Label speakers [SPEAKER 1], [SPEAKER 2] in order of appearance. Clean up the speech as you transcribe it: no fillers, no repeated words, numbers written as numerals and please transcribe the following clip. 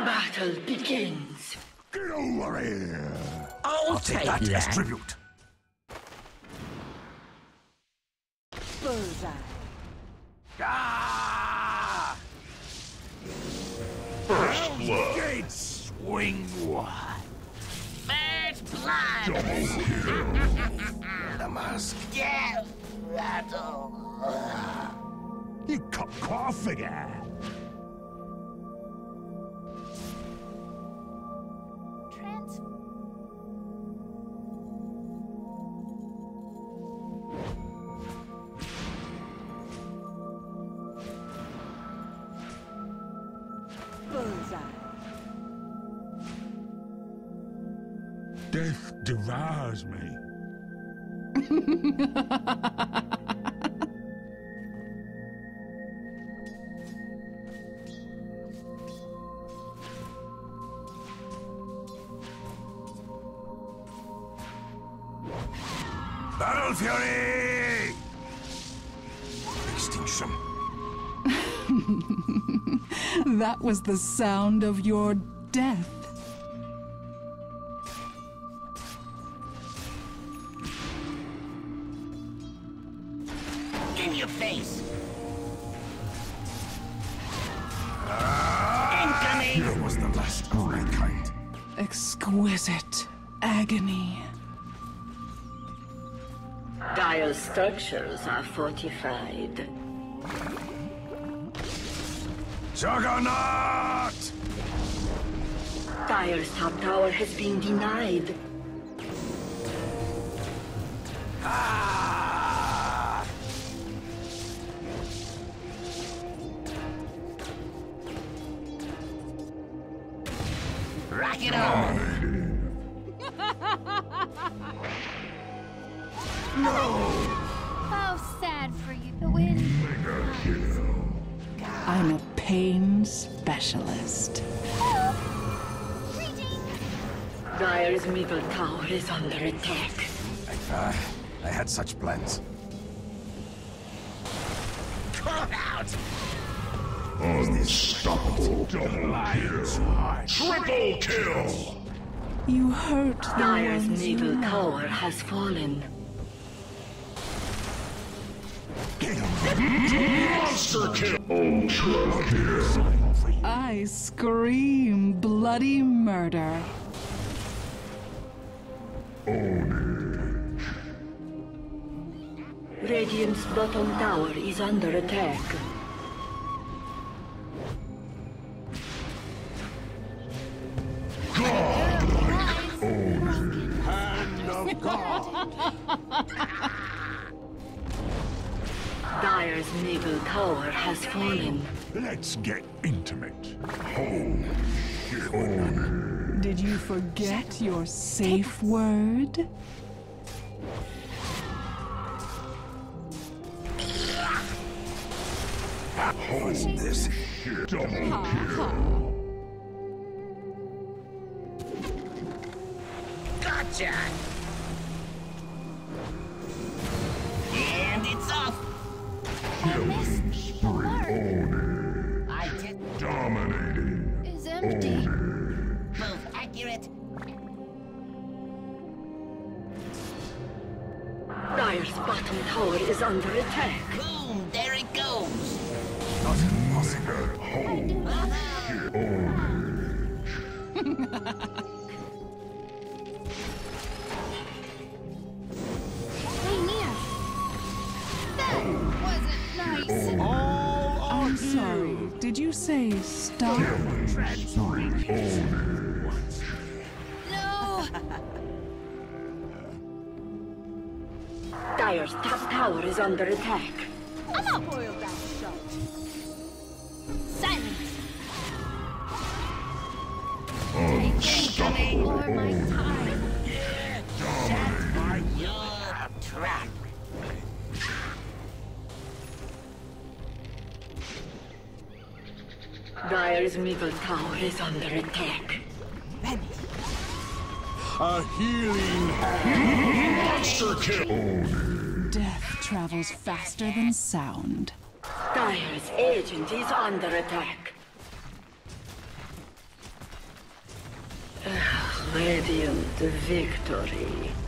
[SPEAKER 1] battle begins.
[SPEAKER 2] Get over here!
[SPEAKER 1] I'll take
[SPEAKER 2] that
[SPEAKER 1] that.
[SPEAKER 2] as tribute.
[SPEAKER 3] Bullseye.
[SPEAKER 2] Ah!
[SPEAKER 4] First blood.
[SPEAKER 2] Gates swing wide.
[SPEAKER 1] First blood.
[SPEAKER 4] Double kill.
[SPEAKER 2] The mask.
[SPEAKER 1] Death rattle.
[SPEAKER 2] You caw figure. Death devours me. Battle Fury! Extinction.
[SPEAKER 5] That was the sound of your death.
[SPEAKER 1] In your face.
[SPEAKER 2] Here was the last of mankind.
[SPEAKER 5] Exquisite agony.
[SPEAKER 1] Dire structures are fortified.
[SPEAKER 2] Juggernaut!
[SPEAKER 1] Dire's top tower has been denied.
[SPEAKER 2] Ah!
[SPEAKER 1] Rock it on!
[SPEAKER 2] No!
[SPEAKER 6] How sad for you to win.
[SPEAKER 4] Mega kill.
[SPEAKER 5] I'm a pain specialist.
[SPEAKER 1] Dire's middle tower is under attack.
[SPEAKER 2] I had such plans.
[SPEAKER 1] Cut out!
[SPEAKER 4] Unstoppable. Double kill. Triple kill.
[SPEAKER 5] You hurt the
[SPEAKER 1] Dire's
[SPEAKER 5] ones you
[SPEAKER 1] middle
[SPEAKER 5] love.
[SPEAKER 1] tower has fallen.
[SPEAKER 4] Monster kill. Ultra kill.
[SPEAKER 5] I scream bloody murder.
[SPEAKER 1] Radiant's bottom tower is under attack.
[SPEAKER 2] Hand of God!
[SPEAKER 1] Dire's middle tower has fallen.
[SPEAKER 2] Let's get intimate. Home.
[SPEAKER 5] Did you forget your safe word?
[SPEAKER 2] Hold this.
[SPEAKER 4] Double kill.
[SPEAKER 1] Gotcha! And it's off!
[SPEAKER 4] Killing spree.
[SPEAKER 1] I did
[SPEAKER 4] Dominating.
[SPEAKER 6] Is empty.
[SPEAKER 1] both accurate. Dire's bottom tower is under attack. Boom! There it goes!
[SPEAKER 2] Not impossible.
[SPEAKER 6] Hey, Mia. That wasn't nice.
[SPEAKER 5] I'm sorry. Did you say stop?
[SPEAKER 6] No.
[SPEAKER 1] Dire's top tower is under attack.
[SPEAKER 6] I'm not boiled that shot. Silence.
[SPEAKER 4] Unstoppable.
[SPEAKER 6] Or my time.
[SPEAKER 1] Your trap. Dire's middle tower is under attack.
[SPEAKER 2] A healing hand.
[SPEAKER 4] Monster kill.
[SPEAKER 5] Death travels faster than sound.
[SPEAKER 1] Dire's agent is under attack. Radiant victory.